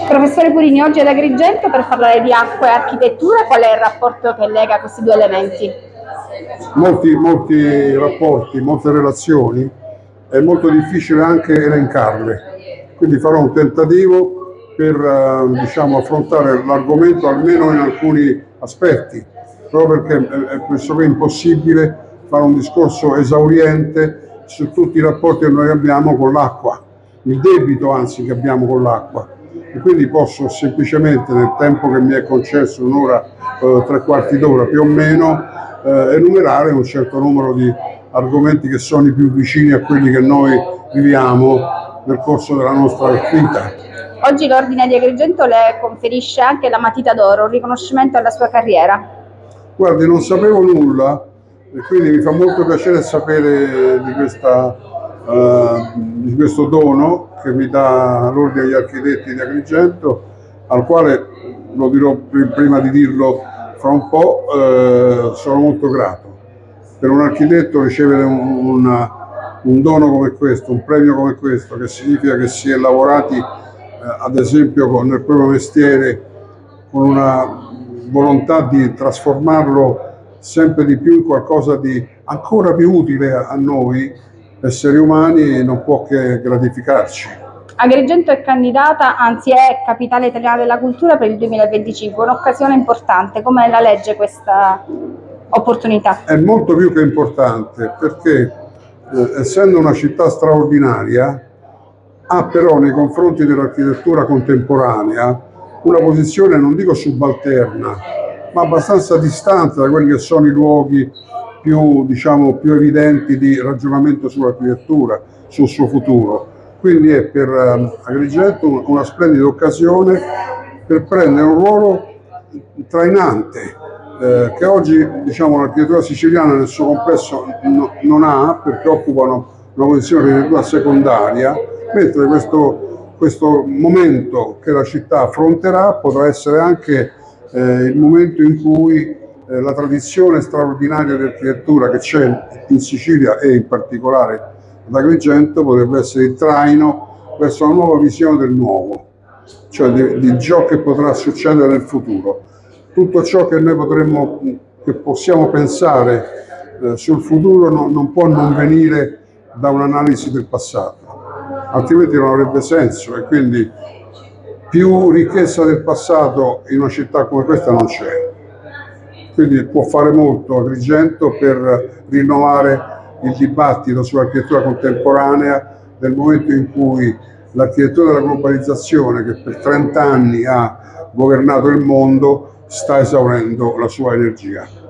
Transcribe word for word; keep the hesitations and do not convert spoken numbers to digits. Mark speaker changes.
Speaker 1: Professore Purini, oggi ad Agrigento per parlare di acqua e architettura, qual è il rapporto che lega questi due elementi?
Speaker 2: Molti, molti rapporti, molte relazioni, è molto difficile anche elencarle, quindi farò un tentativo per eh, diciamo, affrontare l'argomento almeno in alcuni aspetti, proprio perché è pressoché impossibile fare un discorso esauriente su tutti i rapporti che noi abbiamo con l'acqua, il debito anzi che abbiamo con l'acqua. E quindi posso semplicemente, nel tempo che mi è concesso, un'ora, eh, tre quarti d'ora più o meno, eh, enumerare un certo numero di argomenti che sono i più vicini a quelli che noi viviamo nel corso della nostra vita.
Speaker 1: Oggi l'Ordine di Agrigento le conferisce anche la Matita d'Oro, un riconoscimento alla sua carriera.
Speaker 2: Guardi, non sapevo nulla e quindi mi fa molto piacere sapere di questa Uh, di questo dono che mi dà l'Ordine degli Architetti di Agrigento, al quale, lo dirò prima di dirlo fra un po', uh, sono molto grato. Per un architetto ricevere un, un, un dono come questo, un premio come questo, che significa che si è lavorati uh, ad esempio con, nel proprio mestiere con una volontà di trasformarlo sempre di più in qualcosa di ancora più utile a, a noi esseri umani, non può che gratificarci.
Speaker 1: Agrigento è candidata, anzi è capitale italiana della cultura per il duemilaventicinque, un'occasione importante. Come la legge questa opportunità?
Speaker 2: È molto più che importante perché eh, essendo una città straordinaria ha però nei confronti dell'architettura contemporanea una posizione non dico subalterna ma abbastanza distante da quelli che sono i luoghi più, diciamo, più evidenti di ragionamento sull'architettura, sul suo futuro. Quindi è per um, Agrigento una splendida occasione per prendere un ruolo trainante eh, che oggi, diciamo, l'architettura siciliana nel suo complesso no, non ha, perché occupano una posizione di architettura secondaria, mentre questo, questo momento che la città affronterà potrà essere anche eh, il momento in cui la tradizione straordinaria di architettura che c'è in Sicilia e in particolare ad Agrigento potrebbe essere il traino verso una nuova visione del nuovo, cioè di, di ciò che potrà succedere nel futuro. Tutto ciò che noi potremmo, che possiamo pensare eh, sul futuro no, non può non venire da un'analisi del passato, altrimenti non avrebbe senso e quindi più ricchezza del passato in una città come questa non c'è. Quindi può fare molto Agrigento per rinnovare il dibattito sull'architettura contemporanea nel momento in cui l'architettura della globalizzazione, che per trenta anni ha governato il mondo, sta esaurendo la sua energia.